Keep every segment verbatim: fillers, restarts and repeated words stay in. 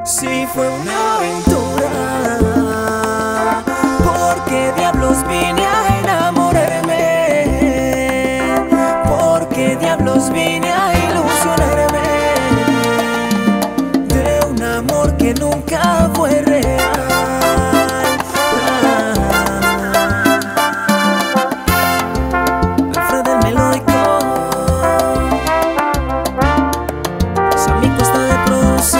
Sí fue una aventura, porque diablos vine a enamorarme, porque diablos vine a ilusionarme de un amor que nunca fue real. Alfredo el melódico, es a mi costa de producir.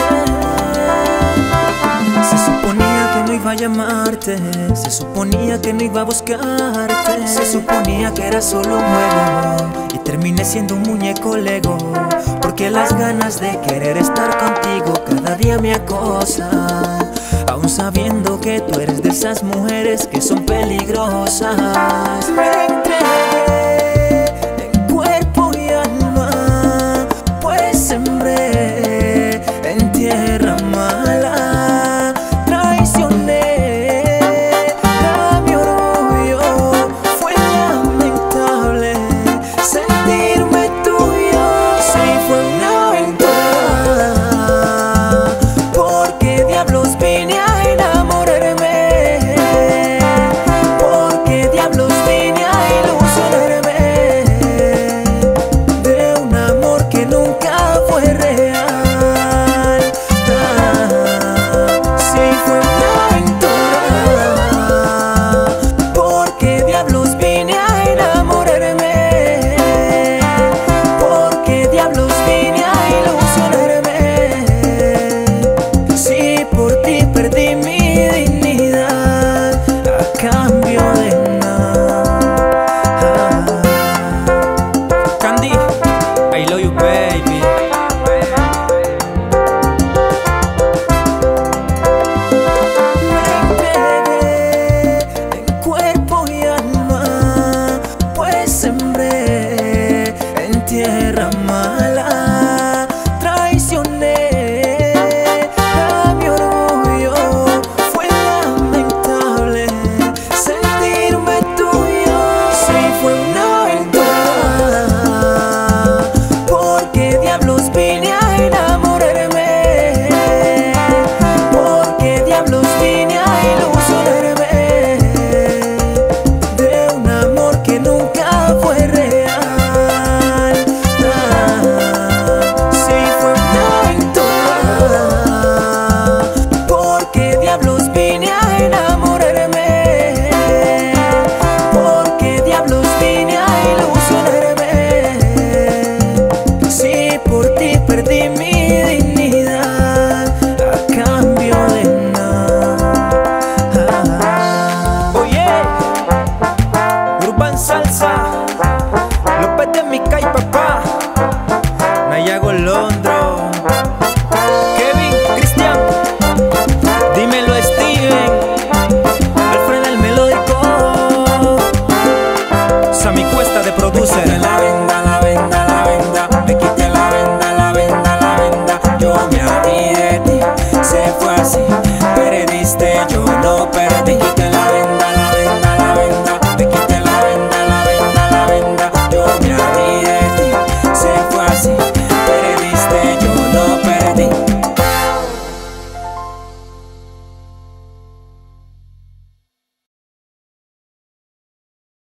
Se suponía que no iba a llamarte, se suponía que no iba a buscarte, se suponía que era solo un juego y terminé siendo un muñeco Lego, porque las ganas de querer estar contigo cada día me acosan, aún sabiendo que tú eres de esas mujeres que son peligrosas. Me entregué en cuerpo y alma, pues sembré en tierra mala. Tierra mala, traicioné a mi orgullo. Fue lamentable sentirme tuyo. Sí fue una aventura, porque diablos vine a enamorarme, porque diablos vine a ilusionarme de un amor que nunca fue real. Perdí mi dignidad a cambio de nada. Oye, Urban Salsa, López de Micay, papá.